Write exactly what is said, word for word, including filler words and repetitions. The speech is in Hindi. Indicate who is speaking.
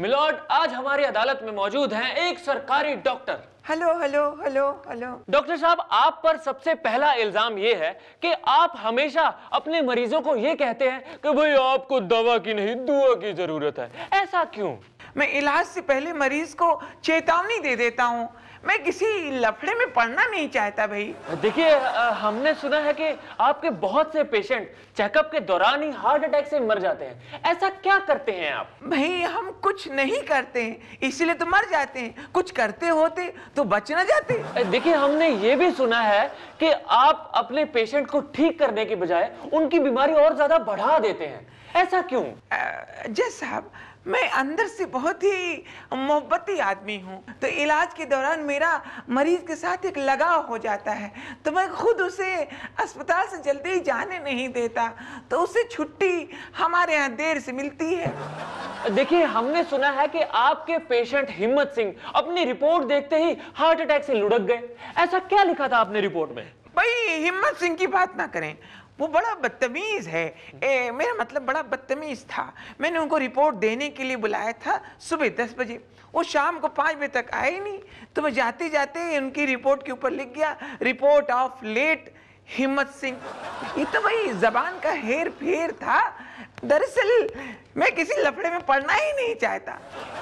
Speaker 1: मिलॉर्ड, आज हमारी अदालत में मौजूद हैं एक सरकारी doctor.
Speaker 2: Hello hello hello hello.
Speaker 1: Doctor साहब, आप पर सबसे पहला इल्जाम ये है कि आप हमेशा अपने मरीजों को ये कहते हैं कि भाई आपको दवा की नहीं दुआ की जरूरत है। ऐसा क्यों?
Speaker 2: मैं इलाज से पहले मरीज को चेतावनी दे देता हूँ। मैं किसी लफड़े में पड़ना नहीं चाहता भाई।
Speaker 1: देखिए, हमने सुना है कि आपके बहुत से पेशेंट चेकअप के दौरान ही हार्ट अटैक से मर जाते हैं। ऐसा क्या करते हैं आप?
Speaker 2: भाई हम कुछ नहीं करते हैं इसलिए तो मर जाते हैं, कुछ करते होते तो बच न जाते।
Speaker 1: देखिए, हमने ये भी सुना है कि आप अपने पेशेंट को ठीक करने के बजाय उनकी बीमारी और ज्यादा बढ़ा देते हैं। ऐसा क्यों?
Speaker 2: जय साहब, मैं अंदर से बहुत ही मोहब्बती आदमी हूँ, तो इलाज के दौरान मेरा मरीज के साथ एक लगाव हो जाता है, तो मैं खुद उसे अस्पताल से जल्दी जाने नहीं देता, तो उसे छुट्टी हमारे यहाँ देर से मिलती है।
Speaker 1: देखिए, हमने सुना है कि आपके पेशेंट हिम्मत सिंह अपनी रिपोर्ट देखते ही हार्ट अटैक से लुढ़क गए। ऐसा क्या लिखा था आपने रिपोर्ट में?
Speaker 2: भाई हिम्मत सिंह की बात ना करें, वो बड़ा बदतमीज है। ए, मेरा मतलब बड़ा बदतमीज था। मैंने उनको रिपोर्ट देने के लिए बुलाया था सुबह दस बजे, वो शाम को पाँच बजे तक आए नहीं, तो मैं जाते जाते उनकी रिपोर्ट के ऊपर लिख गया रिपोर्ट ऑफ लेट हिम्मत सिंह। ये तो भाई जबान का हेर फेर था। दरअसल मैं किसी लफड़े में पड़ना ही नहीं चाहता।